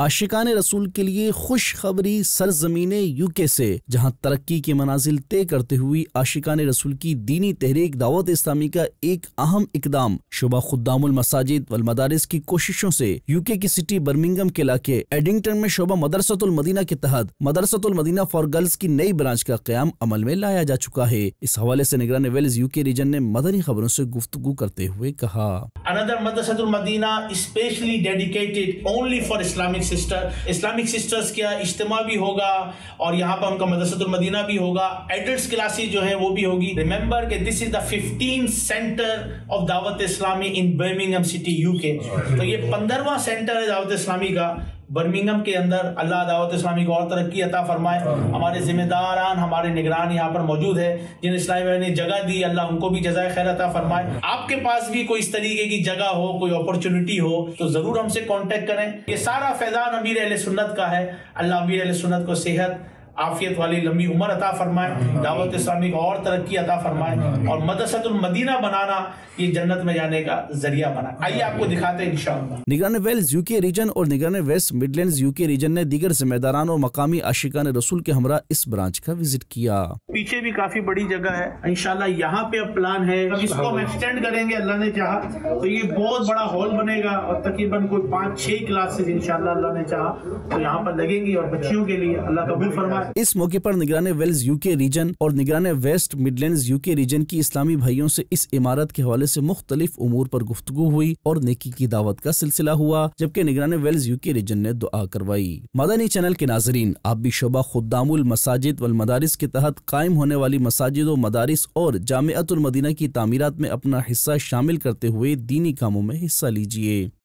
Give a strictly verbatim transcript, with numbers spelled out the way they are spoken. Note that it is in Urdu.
عاشقان رسول کے لیے خوشخبری سرزمین یو کے سے، جہاں ترقی کے منازل طے کرتے ہوئی عاشقان رسول کی دینی تحریک دعوت اسلامی کا ایک اہم اقدام شعبہ خدام المساجد والمدارس کی کوششوں سے یو کے کی سٹی برمنگم کے علاقے ایڈنگٹن میں شعبہ مدرسۃ المدینہ کے تحت مدرسۃ المدینہ فار گرلز کی نئی برانچ کا قیام عمل میں لایا جا چکا ہے۔ اس حوالے سے نگران ویلز یو کے ریجن نے مدنی خبروں سے گفتگو کرتے ہوئے کہا، Another Madrasat al-Madina is specially dedicated only for Islamic sister. Islamic sisters کیا اجتماع بھی ہوگا اور یہاں پر ان کا مدرسۃ المدینہ بھی ہوگا، ایڈلٹس کلاسز جو ہیں وہ بھی ہوگی۔ ریممبر کہ this is the fifteen center of Dawat Islami in Birmingham city you کے، تو یہ پندرہواں سینٹر ہے دعوت اسلامی کا برمنگم کے اندر۔ اللہ دعوت اسلامی کو اور ترقی عطا فرمائے۔ ہمارے ذمہ داران، ہمارے نگران یہاں پر موجود ہے جن اسلامی بھائی نے جگہ دی، اللہ ان کو بھی جزائے خیر عطا فرمائے۔ آپ کے پاس بھی کوئی اس طریقے کی جگہ ہو، کوئی اپرچونٹی ہو تو ضرور ہم سے کانٹیکٹ کریں۔ یہ سارا فیضان امیر اہل سنت کا ہے۔ اللہ امیر اہل سنت کو صحت عافیت والی لمبی عمر عطا فرمائے، دعوت اسلامی کو اور ترقی عطا فرمائے، اور مدرسۃ المدینہ بنانا یہ جنت میں جانے کا ذریعہ بنا۔ آئیے آپ کو دکھاتے ہیں انشاءاللہ۔ نگران ویلز یو کے ریجن اور نگران West Midlands U K region نے دیگر ذمہ داران اور مقامی عاشقان رسول کے ہمراہ اس برانچ کا وزٹ کیا۔ پیچھے بھی کافی بڑی جگہ ہے، انشاءاللہ یہاں پہ اب پلان ہے اس کو ہم ایکسٹینڈ کریں گے اللہ نے چاہا تو یہ بہت بڑا ہال بنے گا اور تقریباً کوئی پانچ چھ کلاسز انشاءاللہ اللہ نے چاہا تو یہاں پر لگیں گی اور بچیوں کے لیے اللہ قبول فرمائے۔ اس موقع پر نگران ویلز یو کے ریجن اور نگران West Midlands U K region کی اسلامی بھائیوں سے اس عمارت کے حوالے سے مختلف امور پر گفتگو ہوئی اور نیکی کی دعوت کا سلسلہ ہوا، جبکہ نگران ویلز یو کے ریجن نے دعا کروائی۔ مدنی چینل کے ناظرین، آپ بھی شعبہ خدام المساجد والمدارس کے تحت قائم ہونے والی مساجد و مدارس اور جامعۃ المدینہ کی تعمیرات میں اپنا حصہ شامل کرتے ہوئے دینی کاموں میں حصہ لیجیے۔